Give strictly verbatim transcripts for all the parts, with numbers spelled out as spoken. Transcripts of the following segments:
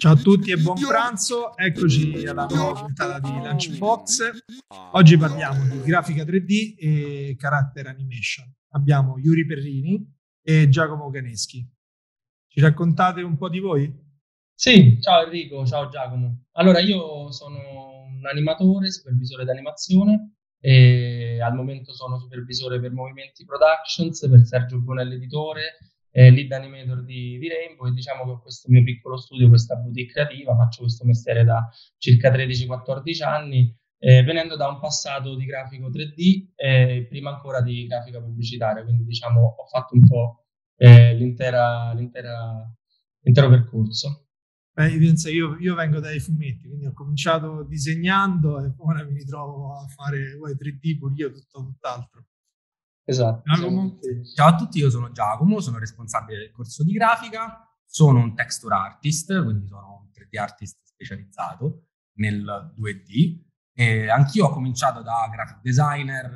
Ciao a tutti e buon pranzo, eccoci alla nuova puntata di Lunchbox. Oggi parliamo di grafica tre D e character animation. Abbiamo Yuri Perrini e Giacomo Caneschi. Ci raccontate un po' di voi? Sì, ciao Enrico, ciao Giacomo. Allora, io sono un animatore, supervisore d'animazione e al momento sono supervisore per Movimenti Productions, per Sergio Bonelli editore, eh, lead animator di, di Rainbow e diciamo che ho questo mio piccolo studio, questa boutique creativa, faccio questo mestiere da circa tredici quattordici anni, eh, venendo da un passato di grafico tre D e prima ancora di grafica pubblicitaria, quindi diciamo ho fatto un po' eh, l'intera, l'intera, l'intero percorso. Beh, io, penso, io, io vengo dai fumetti, quindi ho cominciato disegnando e ora mi ritrovo a fare poi tre D pure io, tutto tutt'altro. Esatto, siamo Giacomo? tutti. Ciao a tutti, io sono Giacomo, sono responsabile del corso di grafica, sono un texture artist, quindi sono un tre D artist specializzato nel due D e anch'io ho cominciato da graphic designer,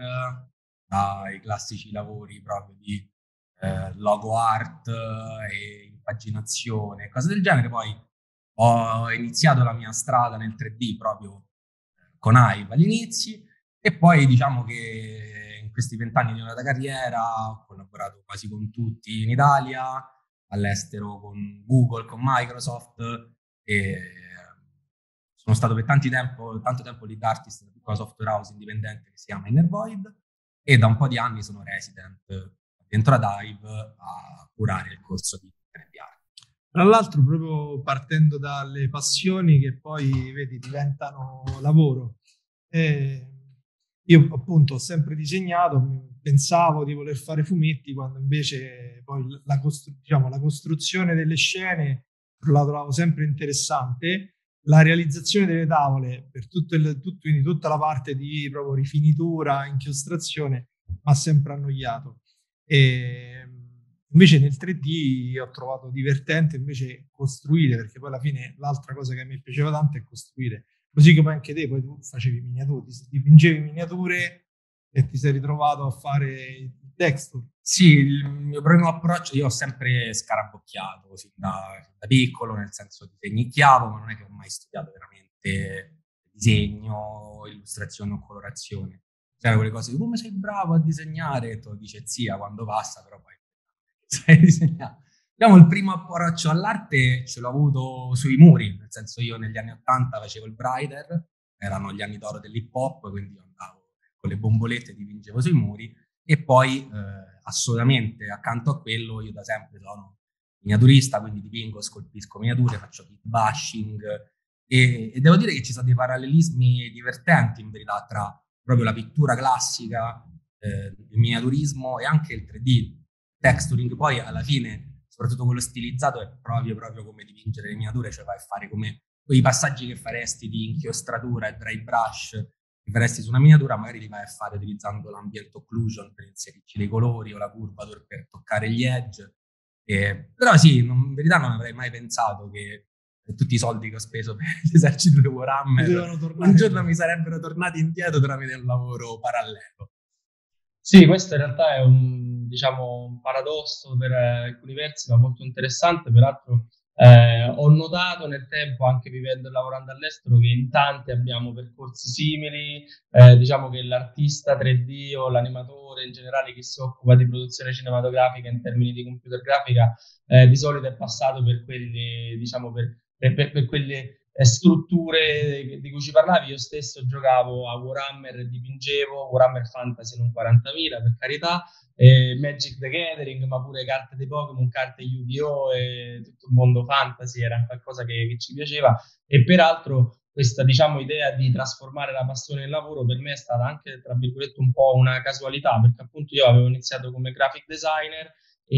dai classici lavori proprio di eh, logo art e impaginazione, cose del genere. Poi ho iniziato la mia strada nel tre D proprio eh, con Hive agli inizi e poi diciamo che in questi vent'anni di una carriera ho collaborato quasi con tutti in Italia, all'estero con Google, con Microsoft e sono stato per tanti tempo, tanto tempo lead artist di una piccola software house indipendente che si chiama Innervoid e da un po' di anni sono resident dentro ad Hive a curare il corso di tre D art. Tra l'altro, proprio partendo dalle passioni che poi, vedi, diventano lavoro. Eh, io appunto ho sempre disegnato, pensavo di voler fare fumetti, quando invece poi la, costru- diciamo, la costruzione delle scene la trovavo sempre interessante. La realizzazione delle tavole, per tutto il, tutto, quindi tutta la parte di proprio rifinitura, inchiostrazione, mi ha sempre annoiato. E invece nel tre D ho trovato divertente invece costruire, perché poi alla fine l'altra cosa che a me piaceva tanto è costruire. Così come anche te, poi tu facevi miniature, ti dipingevi miniature e ti sei ritrovato a fare il texture. Sì, il mio primo approccio, io ho sempre scarabocchiato sin da, da piccolo, nel senso disegnicchiavo, ma non è che ho mai studiato veramente disegno, illustrazione o colorazione. C'erano quelle cose di come sei bravo a disegnare, e te lo dice zia quando passa, però poi sai disegnare. Diciamo, il primo approccio all'arte ce l'ho avuto sui muri, nel senso io negli anni ottanta facevo il writer, erano gli anni d'oro dell'hip hop, quindi io andavo con le bombolette e dipingevo sui muri e poi eh, assolutamente accanto a quello io da sempre sono miniaturista, quindi dipingo, scolpisco miniature, faccio kit bashing e, e devo dire che ci sono dei parallelismi divertenti in verità tra proprio la pittura classica, eh, il miniaturismo e anche il tre D. Texturing poi alla fine, soprattutto quello stilizzato, è proprio, proprio come dipingere le miniature, cioè vai a fare come quei passaggi che faresti di inchiostratura e dry brush che faresti su una miniatura, magari li vai a fare utilizzando l'ambient occlusion per inserirci dei colori o la curvature per toccare gli edge. Eh, però sì, non, in verità non avrei mai pensato che tutti i soldi che ho speso per l'esercito di Warhammer un giorno mi sarebbero tornati indietro tramite un lavoro parallelo. Sì, questo in realtà è un, diciamo, un paradosso per eh, alcuni versi, ma molto interessante. Peraltro, eh, ho notato nel tempo, anche vivendo e lavorando all'estero, che in tanti abbiamo percorsi simili. Eh, diciamo che l'artista tre D o l'animatore in generale che si occupa di produzione cinematografica in termini di computer grafica, eh, di solito è passato per quelli, diciamo, per, per, per, per quelle eh, strutture di cui ci parlavi. Io stesso giocavo a Warhammer e dipingevo Warhammer Fantasy non quarantamila, per carità, eh, Magic the Gathering, ma pure carte dei Pokémon, carte Yu-Gi-Oh! E tutto il mondo fantasy era qualcosa che, che ci piaceva. E peraltro questa, diciamo, idea di trasformare la passione nel lavoro per me è stata anche, tra virgolette, un po' una casualità, perché appunto io avevo iniziato come graphic designer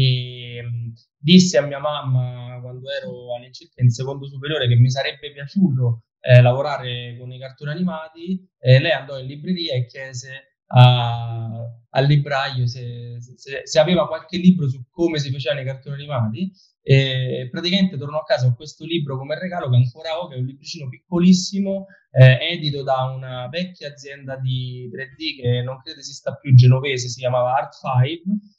e mh, dissi a mia mamma quando ero all'incirca in secondo superiore che mi sarebbe piaciuto eh, lavorare con i cartoni animati, e lei andò in libreria e chiese a, al libraio se, se, se aveva qualche libro su come si facevano i cartoni animati, e praticamente tornò a casa con questo libro come regalo che ancora ho, che è un libricino piccolissimo, eh, edito da una vecchia azienda di tre D che non credo esista più, genovese, si chiamava Art cinque,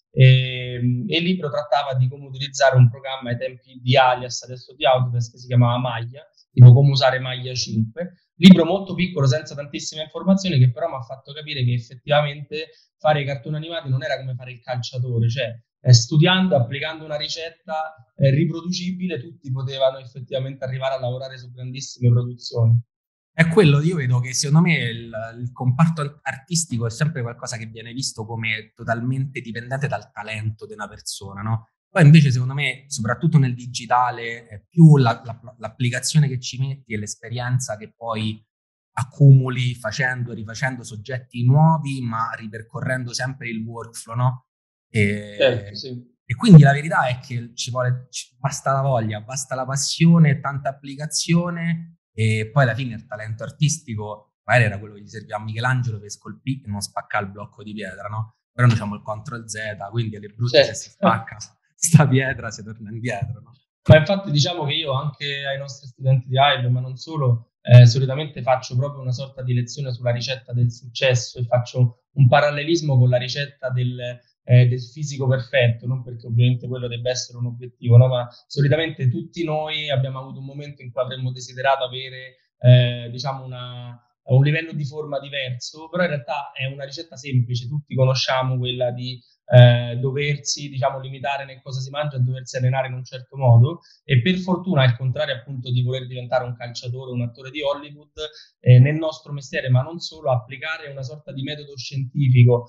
e, e il libro trattava di come utilizzare un programma ai tempi di Alias, adesso di Autodesk, che si chiamava Maya, tipo come usare Maya cinque. Libro molto piccolo, senza tantissime informazioni, che però mi ha fatto capire che effettivamente fare i cartoni animati non era come fare il calciatore, cioè eh, studiando, applicando una ricetta eh, riproducibile, tutti potevano effettivamente arrivare a lavorare su grandissime produzioni. È quello, io vedo che secondo me il, il comparto artistico è sempre qualcosa che viene visto come totalmente dipendente dal talento di una persona, no? Poi invece secondo me, soprattutto nel digitale, è più la, la, l'applicazione che ci metti e l'esperienza che poi accumuli facendo e rifacendo soggetti nuovi, ma ripercorrendo sempre il workflow, no? E, certo, sì. E quindi la verità è che ci vuole, ci, basta la voglia, basta la passione, tanta applicazione. E poi alla fine il talento artistico magari era quello che gli serviva a Michelangelo per scolpire e non spaccare il blocco di pietra, no? Però noi abbiamo il control Z, quindi alle brutte certo. Se si spacca sta pietra si torna indietro, no? Ma infatti diciamo che io anche ai nostri studenti di Hive, ma non solo, eh, solitamente faccio proprio una sorta di lezione sulla ricetta del successo e faccio un parallelismo con la ricetta del, eh, del fisico perfetto, non perché ovviamente quello debba essere un obiettivo, no? Ma solitamente tutti noi abbiamo avuto un momento in cui avremmo desiderato avere eh, diciamo una, un livello di forma diverso, però in realtà è una ricetta semplice, tutti conosciamo quella di eh, doversi diciamo limitare nel cosa si mangia e doversi allenare in un certo modo, e per fortuna al contrario appunto di voler diventare un calciatore, un attore di Hollywood, eh, nel nostro mestiere, ma non solo, applicare una sorta di metodo scientifico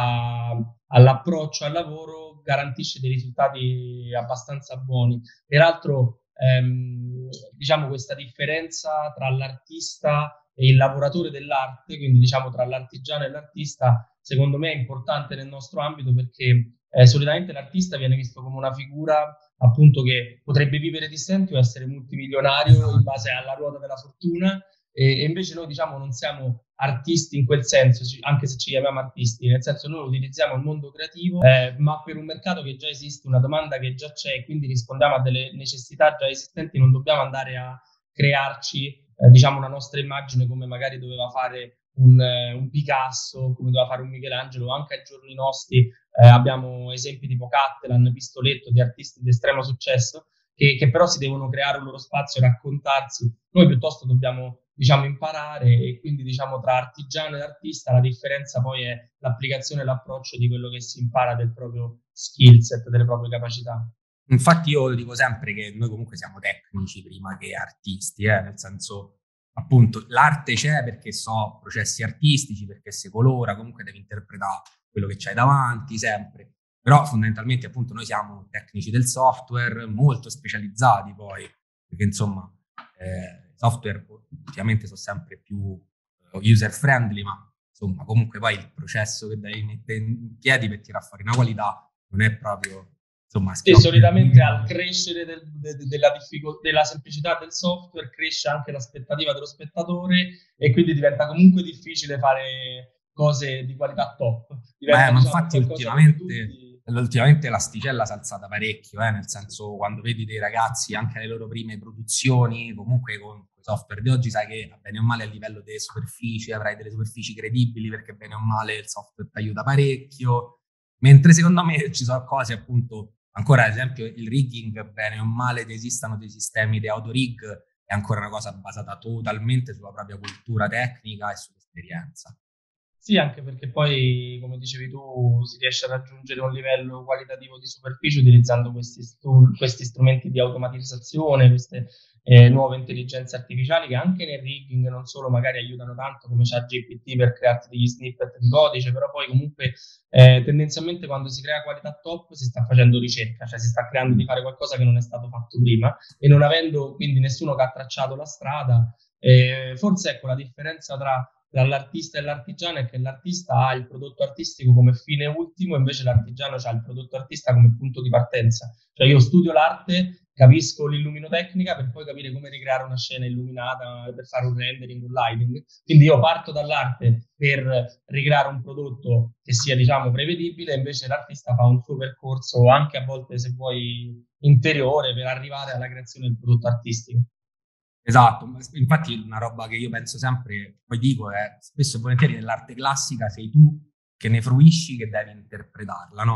a, all'approccio al lavoro garantisce dei risultati abbastanza buoni. Peraltro ehm, diciamo questa differenza tra l'artista e il lavoratore dell'arte, quindi diciamo tra l'artigiano e l'artista, secondo me è importante nel nostro ambito, perché eh, solitamente l'artista viene visto come una figura appunto che potrebbe vivere di stenti o essere multimilionario in base alla ruota della fortuna, e, e invece noi diciamo non siamo artisti in quel senso, anche se ci chiamiamo artisti, nel senso noi utilizziamo il mondo creativo eh, ma per un mercato che già esiste, una domanda che già c'è, quindi rispondiamo a delle necessità già esistenti, non dobbiamo andare a crearci Eh, diciamo una nostra immagine come magari doveva fare un, eh, un Picasso, come doveva fare un Michelangelo. Anche ai giorni nostri eh, abbiamo esempi tipo Cattelan, Pistoletto, di artisti di estremo successo che, che però si devono creare un loro spazio, raccontarsi. Noi piuttosto dobbiamo diciamo imparare, e quindi diciamo tra artigiano e artista la differenza poi è l'applicazione e l'approccio di quello che si impara del proprio skill set, delle proprie capacità. Infatti io dico sempre che noi comunque siamo tecnici prima che artisti, eh? Nel senso, appunto, l'arte c'è perché so processi artistici, perché si colora, comunque devi interpretare quello che c'hai davanti sempre, però fondamentalmente appunto noi siamo tecnici del software, molto specializzati poi, perché insomma eh, i software ovviamente sono sempre più user friendly, ma insomma comunque poi il processo che devi mettere in piedi per tirare fuori una qualità non è proprio... Insomma, sì, solitamente al crescere del, de, della, difficol- della semplicità del software cresce anche l'aspettativa dello spettatore, e quindi diventa comunque difficile fare cose di qualità top. Diventa, Beh, ma infatti ultimamente, tutti... ultimamente l'asticella si è alzata parecchio, eh, nel senso quando vedi dei ragazzi anche alle loro prime produzioni, comunque con i software di oggi sai che bene o male a livello delle superfici avrai delle superfici credibili, perché bene o male il software ti aiuta parecchio, mentre secondo me ci sono cose appunto... Ancora, ad esempio, il rigging, bene o male che esistano dei sistemi di autorig, è ancora una cosa basata totalmente sulla propria cultura tecnica e sull'esperienza. Sì, anche perché poi, come dicevi tu, si riesce a raggiungere un livello qualitativo di superficie utilizzando questi, stu- questi strumenti di automatizzazione, queste eh, nuove intelligenze artificiali che anche nel rigging non solo magari aiutano tanto, come ChatGPT per crearti degli snippet di codice, però poi comunque eh, tendenzialmente quando si crea qualità top si sta facendo ricerca, cioè si sta creando di fare qualcosa che non è stato fatto prima, e non avendo quindi nessuno che ha tracciato la strada, eh, forse ecco la differenza tra tra l'artista e l'artigiano è che l'artista ha il prodotto artistico come fine ultimo, invece l'artigiano ha il prodotto artista come punto di partenza. Cioè io studio l'arte, capisco l'illuminotecnica per poi capire come ricreare una scena illuminata, per fare un rendering, un lighting. Quindi io parto dall'arte per ricreare un prodotto che sia diciamo prevedibile, invece l'artista fa un suo percorso anche a volte se vuoi interiore per arrivare alla creazione del prodotto artistico. Esatto, infatti una roba che io penso sempre, poi dico, è spesso e volentieri nell'arte classica sei tu che ne fruisci che devi interpretarla, no?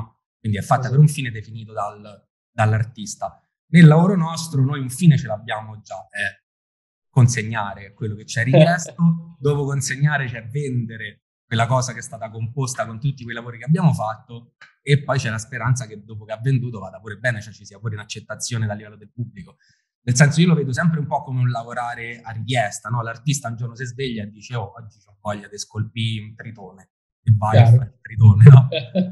quindi è fatta per un fine definito dal, dall'artista. Nel lavoro nostro noi un fine ce l'abbiamo già, è consegnare quello che ci è richiesto, dopo consegnare c'è vendere quella cosa che è stata composta con tutti quei lavori che abbiamo fatto, e poi c'è la speranza che dopo che ha venduto vada pure bene, cioè ci sia pure un'accettazione dal livello del pubblico. Nel senso, io lo vedo sempre un po' come un lavorare a richiesta, no? L'artista un giorno si sveglia e dice: oh, oggi ho voglia di scolpire un tritone, e vai a fare il tritone, no?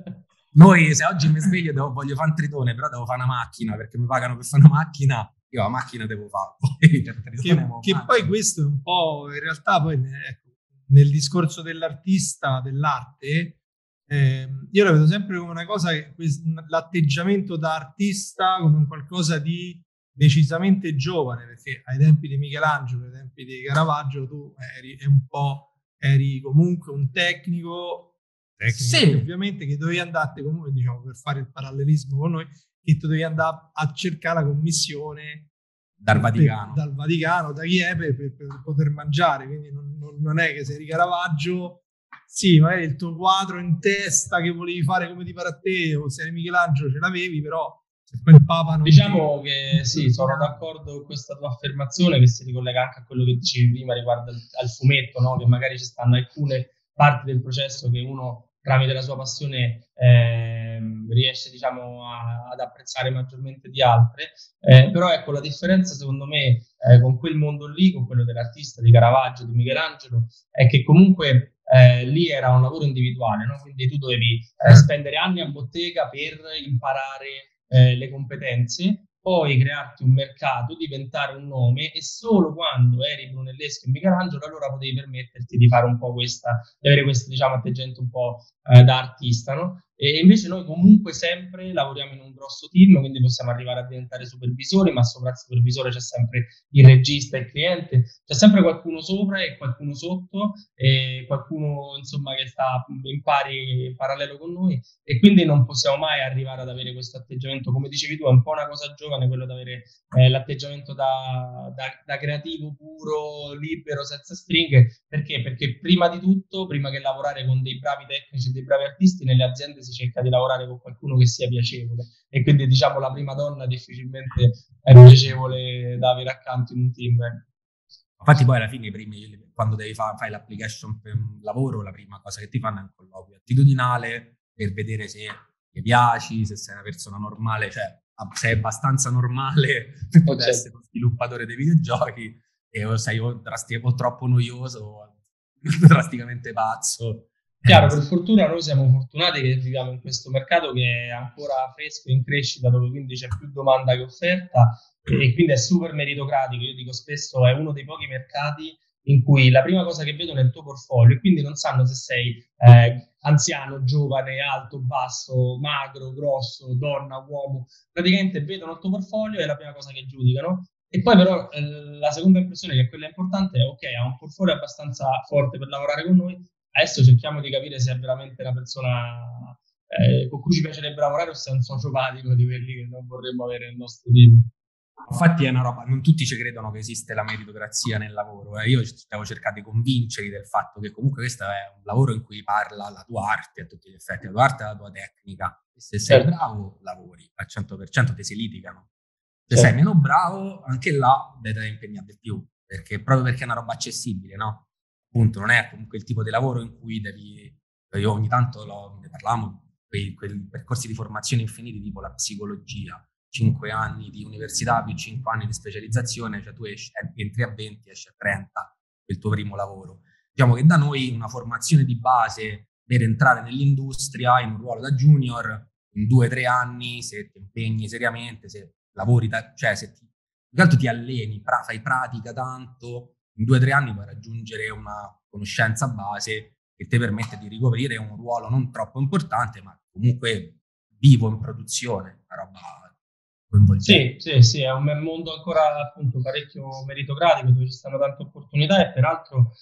Noi, se oggi mi sveglio devo, voglio fare un tritone, però devo fare una macchina, perché mi pagano per fare una macchina, io la macchina devo fare. Poi, per che che poi questo è un po', in realtà, poi ecco, nel discorso dell'artista, dell'arte, eh, io la vedo sempre come una cosa, che l'atteggiamento da artista come un qualcosa di decisamente giovane, perché ai tempi di Michelangelo, ai tempi di Caravaggio, tu eri un po', eri comunque un tecnico, tecnico sì. Ovviamente, che dovevi andare comunque, diciamo, per fare il parallelismo con noi, che tu dovevi andare a cercare la commissione dal Vaticano, per, dal Vaticano, da chi è, per, per, per poter mangiare, quindi non, non, non è che sei di Caravaggio, sì, magari il tuo quadro in testa che volevi fare come ti pare a te, o se eri Michelangelo ce l'avevi, però se poi il Papa non diciamo ti... che sì, sono d'accordo con questa tua affermazione, che si ricollega anche a quello che dicevi prima riguardo al, al fumetto, no? Che magari ci stanno alcune parti del processo che uno tramite la sua passione eh, riesce, diciamo, a, ad apprezzare maggiormente di altre, eh, però ecco, la differenza secondo me eh, con quel mondo lì, con quello dell'artista, di Caravaggio, di Michelangelo, è che comunque eh, lì era un lavoro individuale, no? Quindi tu dovevi eh, spendere anni a bottega per imparare eh, le competenze, poi crearti un mercato, diventare un nome, e solo quando eri Brunelleschi e Michelangelo allora potevi permetterti di fare un po' questa, di avere questo, diciamo, atteggiamento un po' eh, da artista, no? E invece noi comunque sempre lavoriamo in un grosso team, quindi possiamo arrivare a diventare supervisori, ma sopra il supervisore c'è sempre il regista e il cliente, c'è sempre qualcuno sopra e qualcuno sotto, e qualcuno insomma che sta in pari in parallelo con noi, e quindi non possiamo mai arrivare ad avere questo atteggiamento, come dicevi tu, è un po' una cosa giovane quello di avere eh, l'atteggiamento da, da, da creativo puro, libero, senza stringhe. Perché? Perché prima di tutto, prima che lavorare con dei bravi tecnici e dei bravi artisti, nelle aziende si cerca di lavorare con qualcuno che sia piacevole, e quindi diciamo la prima donna difficilmente è piacevole da avere accanto in un team. Infatti poi alla fine i primi, quando devi fare fai l'application per un lavoro, la prima cosa che ti fanno è un colloquio attitudinale per vedere se ti piaci, se sei una persona normale, cioè sei abbastanza normale per poter certo. essere uno sviluppatore dei videogiochi, e o sei o, drasti- o troppo noioso o drasticamente pazzo. Chiaro, per fortuna noi siamo fortunati che viviamo in questo mercato che è ancora fresco, in crescita, dove quindi c'è più domanda che offerta, e quindi è super meritocratico. Io dico spesso, è uno dei pochi mercati in cui la prima cosa che vedono è il tuo portfolio, e quindi non sanno se sei eh, anziano, giovane, alto, basso, magro, grosso, donna, uomo. Praticamente vedono il tuo portfolio e è la prima cosa che giudicano. E poi però eh, la seconda impressione, che è quella importante, è ok, ha un portfolio abbastanza forte per lavorare con noi, adesso cerchiamo di capire se è veramente una persona eh, con cui ci piacerebbe lavorare, o se è un sociopatico di quelli che non vorremmo avere nel nostro team. Infatti è una roba, non tutti ci credono che esiste la meritocrazia nel lavoro, eh. Io stavo cercando di convincerli del fatto che comunque questo è un lavoro in cui parla la tua arte a tutti gli effetti, la tua arte e la tua tecnica, e se sei certo. bravo lavori al cento per cento, ti si litigano. Se certo. sei meno bravo, anche là devi impegnare di più, perché proprio perché è una roba accessibile, no? Appunto, non è comunque il tipo di lavoro in cui devi, io ogni tanto lo, ne parliamo, quei, quei percorsi di formazione infiniti tipo la psicologia, cinque anni di università più cinque anni di specializzazione, cioè tu esci, entri a venti, esci a trenta, il tuo primo lavoro. Diciamo che da noi una formazione di base per entrare nell'industria in un ruolo da junior, in due o tre anni, se ti impegni seriamente, se lavori, da, cioè se ti, più che ti alleni, pra, fai pratica tanto, in due o tre anni puoi raggiungere una conoscenza base che ti permette di ricoprire un ruolo non troppo importante, ma comunque vivo in produzione, una roba coinvolgente. Sì, sì, sì, è un mondo ancora appunto parecchio meritocratico, dove ci stanno tante opportunità, e peraltro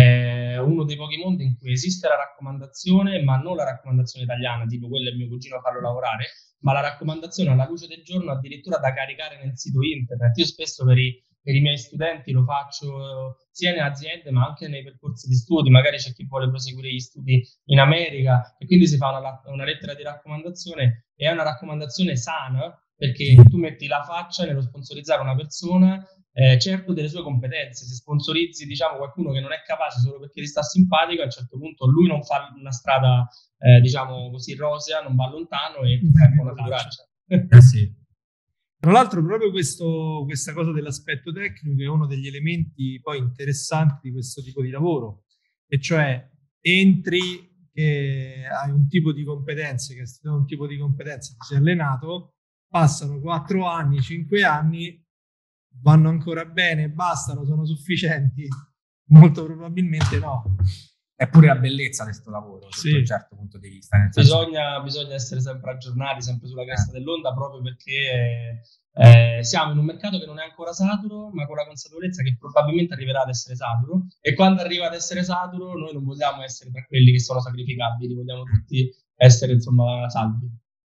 è uno dei pochi mondi in cui esiste la raccomandazione, ma non la raccomandazione italiana, tipo quella è mio cugino farlo lavorare, ma la raccomandazione alla luce del giorno addirittura da caricare nel sito internet. Io spesso per i per i miei studenti lo faccio sia in aziende ma anche nei percorsi di studi, magari c'è chi vuole proseguire gli studi in America e quindi si fa una, una lettera di raccomandazione, e è una raccomandazione sana perché tu metti la faccia nello sponsorizzare una persona, eh, certo delle sue competenze. Se sponsorizzi, diciamo, qualcuno che non è capace solo perché ti sta simpatico, a un certo punto lui non fa una strada, eh, diciamo così, rosea, non va lontano e tu fai un po' una figuraccia. Eh sì. Tra l'altro proprio questo, questa cosa dell'aspetto tecnico è uno degli elementi poi interessanti di questo tipo di lavoro, e cioè entri che hai un tipo di competenze, che hai studiato un tipo di competenze, ti sei allenato, passano quattro anni, cinque anni, vanno ancora bene, bastano, sono sufficienti? Molto probabilmente no. È pure la bellezza di questo lavoro, sì, da un certo punto di vista. Nel bisogna, che... bisogna essere sempre aggiornati, sempre sulla cresta eh. dell'onda, proprio perché eh, siamo in un mercato che non è ancora saturo, ma con la consapevolezza che probabilmente arriverà ad essere saturo, e quando arriva ad essere saturo noi non vogliamo essere tra quelli che sono sacrificabili, vogliamo tutti essere, insomma, salvi.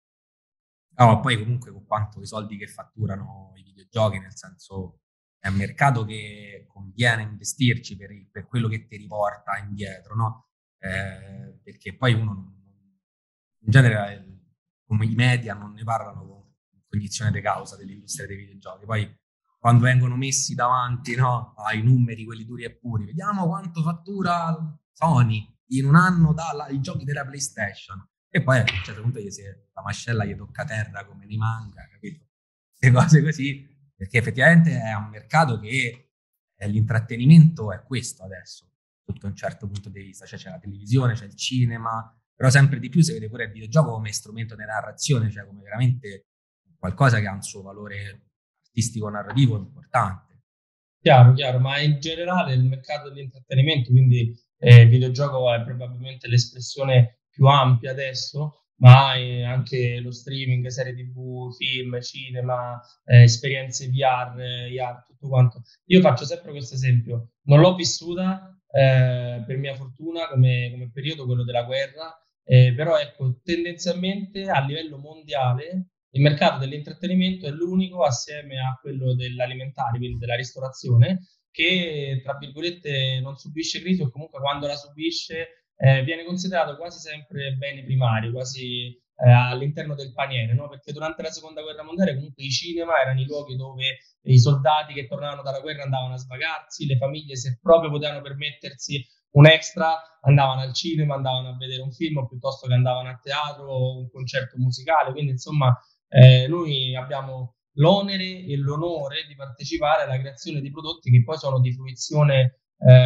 Oh, poi comunque con quanto i soldi che fatturano i videogiochi, nel senso è un mercato che conviene investirci per, il, per quello che ti riporta indietro, no? Eh, perché poi uno non, in genere, come i media, non ne parlano con cognizione di causa dell'industria dei videogiochi. Poi quando vengono messi davanti, no, ai numeri, quelli duri e puri, vediamo quanto fattura Sony in un anno dai giochi della PlayStation, e poi a un certo punto gli si, la mascella gli tocca terra come nei manga, capito? E cose così, perché effettivamente è un mercato che eh, l'intrattenimento è questo adesso, sotto un certo punto di vista, cioè c'è la televisione, c'è il cinema, però sempre di più si vede pure il videogioco come strumento di narrazione, cioè come veramente qualcosa che ha un suo valore artistico-narrativo importante. Chiaro, chiaro, ma in generale il mercato dell'intrattenimento, quindi eh, il videogioco è probabilmente l'espressione più ampia adesso, ma anche lo streaming, serie tivù, film, cinema, eh, esperienze V R, I R, tutto quanto. Io faccio sempre questo esempio, non l'ho vissuta eh, per mia fortuna come, come periodo, quello della guerra, eh, però ecco, tendenzialmente a livello mondiale il mercato dell'intrattenimento è l'unico, assieme a quello dell'alimentare, quindi della ristorazione, che tra virgolette non subisce crisi, o comunque quando la subisce eh, viene considerato quasi sempre bene primari, quasi eh, all'interno del paniere, no? Perché durante la seconda guerra mondiale comunque i cinema erano i luoghi dove i soldati che tornavano dalla guerra andavano a svagarsi, le famiglie, se proprio potevano permettersi un extra, andavano al cinema, andavano a vedere un film, piuttosto che andavano a teatro o un concerto musicale. Quindi insomma eh, noi abbiamo l'onere e l'onore di partecipare alla creazione di prodotti che poi sono di fruizione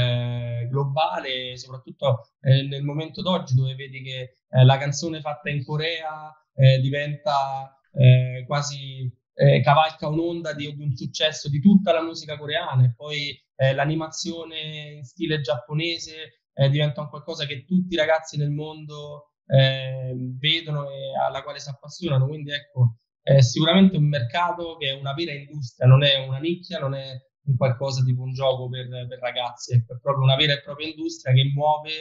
eh, globale, soprattutto eh, nel momento d'oggi, dove vedi che eh, la canzone fatta in Corea eh, diventa eh, quasi eh, cavalca un'onda di, di un successo di tutta la musica coreana, e poi eh, l'animazione in stile giapponese eh, diventa un qualcosa che tutti i ragazzi nel mondo eh, vedono e alla quale si appassionano. Quindi ecco, è sicuramente un mercato che è una vera industria, non è una nicchia, non è un qualcosa tipo un gioco per, per ragazzi, ecco, è proprio una vera e propria industria che muove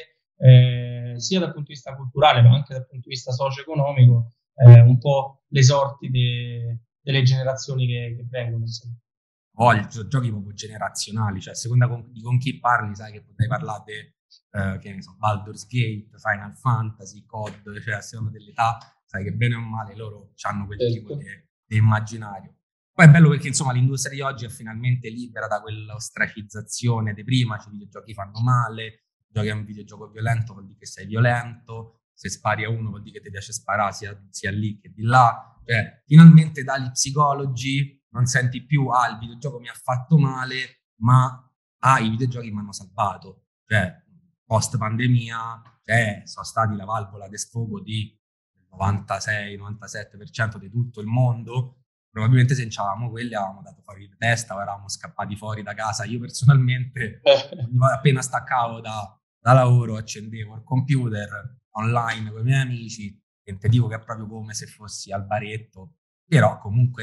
eh, sia dal punto di vista culturale ma anche dal punto di vista socio-economico eh, un po' le sorti de, delle generazioni che, che vengono. Insomma. Oh, sono giochi proprio generazionali, cioè a seconda con, di con chi parli, sai che potrei parlare di eh, che ne so, Baldur's Gate, Final Fantasy, C O D, cioè a seconda dell'età, sai che bene o male loro hanno quel certo. tipo di immaginario. Poi è bello perché insomma l'industria di oggi è finalmente libera da quell'ostracizzazione di prima, cioè i videogiochi fanno male, giochi a un videogioco violento vuol dire che sei violento, se spari a uno vuol dire che ti piace sparare sia, sia lì che di là, cioè finalmente dagli psicologi non senti più ah il videogioco mi ha fatto male, ma ah i videogiochi mi hanno salvato, cioè post pandemia cioè, sono stati la valvola di sfogo di novantasei novantasette per cento di tutto il mondo. Probabilmente se avevamo quelli avevamo dato fuori di testa o eravamo scappati fuori da casa. Io personalmente appena staccavo da, da lavoro accendevo il computer online con i miei amici e ti dico che è proprio come se fossi al baretto, però comunque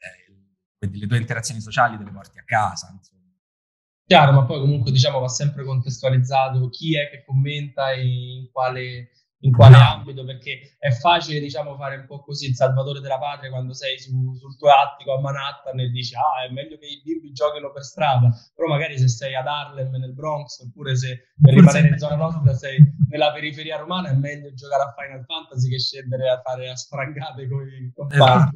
eh, le tue interazioni sociali te le porti a casa, insomma. Chiaro, ma poi comunque diciamo va sempre contestualizzato chi è che commenta e in quale in quale no. ambito, perché è facile, diciamo, fare un po' così il salvatore della patria quando sei su, sul tuo attico a Manhattan e dici ah è meglio che i bimbi giochino per strada, però magari se sei ad Harlem nel Bronx, oppure se per rimanere in zona nostra sei nella periferia romana, è meglio giocare a Final Fantasy che scendere a fare a sprangate con i compagni.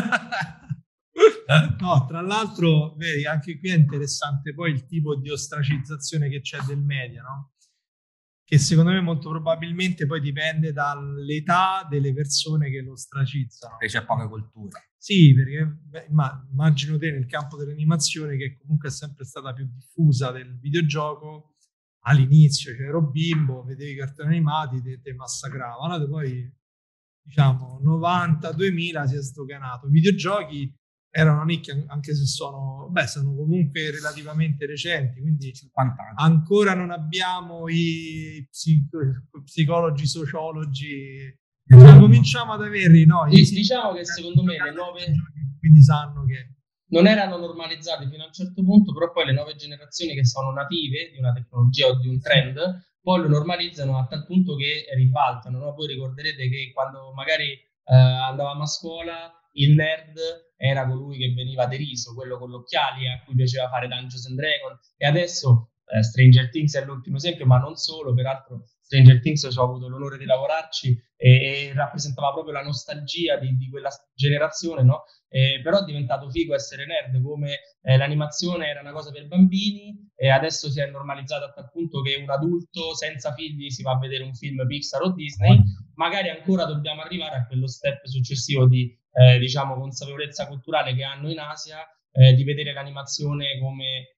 No, tra l'altro vedi, anche qui è interessante poi il tipo di ostracizzazione che c'è del media, no? Che secondo me molto probabilmente poi dipende dall'età delle persone che lo ostracizzano. Perché c'è poca cultura. Sì, perché beh, ma, immagino te nel campo dell'animazione, che comunque è sempre stata più diffusa del videogioco, all'inizio cioè, ero bimbo, vedevi i cartoni animati, te, te massacravano, poi diciamo novanta duemila si è sdoganato. I videogiochi erano una nicchia, anche se sono, beh, sono comunque relativamente recenti, quindi cinquanta anni. Ancora non abbiamo i psic- psicologi, sociologi, cioè, cominciamo ad averli, no? I, diciamo che secondo me le nuove quindi sanno che non erano normalizzati fino a un certo punto, però poi le nuove generazioni che sono native di una tecnologia o di un trend poi lo normalizzano a tal punto che ribaltano, no? Voi ricorderete che quando magari eh, andavamo a scuola il nerd era colui che veniva deriso, quello con gli occhiali a cui piaceva fare Dungeons and Dragons, e adesso eh, Stranger Things è l'ultimo esempio, ma non solo, peraltro Stranger Things ho avuto l'onore di lavorarci e, e rappresentava proprio la nostalgia di, di quella generazione, no? Eh, però è diventato figo essere nerd, come eh, l'animazione era una cosa per bambini e adesso si è normalizzata a tal punto che un adulto senza figli si va a vedere un film Pixar o Disney. Magari ancora dobbiamo arrivare a quello step successivo di eh, diciamo consapevolezza culturale che hanno in Asia, eh, di vedere l'animazione come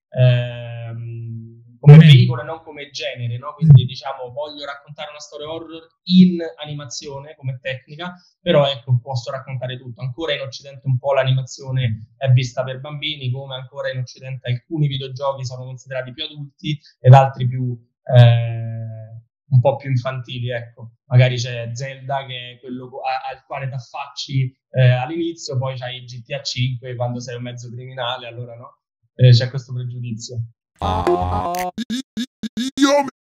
ehm, come veicolo e non come genere, no? Quindi diciamo voglio raccontare una storia horror in animazione come tecnica, però ecco posso raccontare tutto. Ancora in Occidente un po' l'animazione è vista per bambini, come ancora in Occidente alcuni videogiochi sono considerati più adulti ed altri più eh, un po' più infantili, ecco. Magari c'è Zelda che è quello a, al quale ti affacci eh, all'inizio, poi c'hai G T A cinque quando sei un mezzo criminale, allora no, eh, c'è questo pregiudizio.